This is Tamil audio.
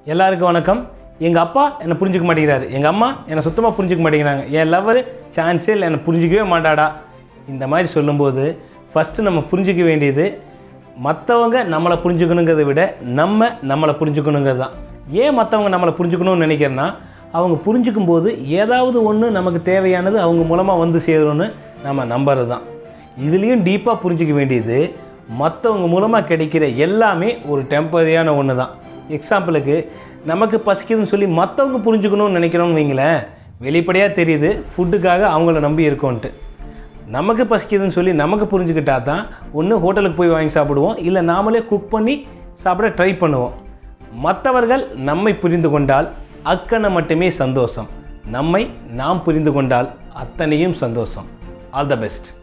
எல்லாருக்கும் வணக்கம். எங்கள் அப்பா என்னை புரிஞ்சிக்க மாட்டேங்கிறாரு, எங்கள் அம்மா என்னை சுத்தமாக புரிஞ்சிக்க மாட்டேங்கிறாங்க, என் லவ்வர் சான்ஸே இல்லை என்னை புரிஞ்சிக்கவே மாட்டாடா. இந்த மாதிரி சொல்லும்போது ஃபஸ்ட்டு நம்ம புரிஞ்சிக்க வேண்டியது மற்றவங்க நம்மளை புரிஞ்சுக்கணுங்கிறத விட நம்மளை புரிஞ்சுக்கணுங்கிறது தான். ஏன் மற்றவங்க நம்மளை புரிஞ்சுக்கணும்னு நினைக்கிறேன்னா, அவங்க புரிஞ்சிக்கும் போது ஏதாவது ஒன்று நமக்கு தேவையானது அவங்க மூலமாக வந்து சேரும்னு நம்ம நம்புறது தான். இதுலேயும் டீப்பாக புரிஞ்சிக்க வேண்டியது மற்றவங்க மூலமாக கிடைக்கிற எல்லாமே ஒரு டெம்பரரியான ஒன்று தான். எக்ஸாம்பிளுக்கு நமக்கு பசிக்குதுன்னு சொல்லி மற்றவங்க புரிஞ்சுக்கணும்னு நினைக்கிறோன்னு வைங்களேன், வெளிப்படையாக தெரியுது ஃபுட்டுக்காக அவங்கள நம்பி இருக்கோன்ட்டு. நமக்கு பசிக்குதுன்னு சொல்லி நமக்கு புரிஞ்சுக்கிட்டா தான் ஒன்று ஹோட்டலுக்கு போய் வாங்கி சாப்பிடுவோம், இல்லை நாமளே குக் பண்ணி சாப்பிட ட்ரை பண்ணுவோம். மற்றவர்கள் நம்மை புரிந்து கொண்டால் அக்கனை மட்டுமே சந்தோஷம், நம்மை நாம் புரிந்து கொண்டால் அத்தனையும் சந்தோஷம். All the best.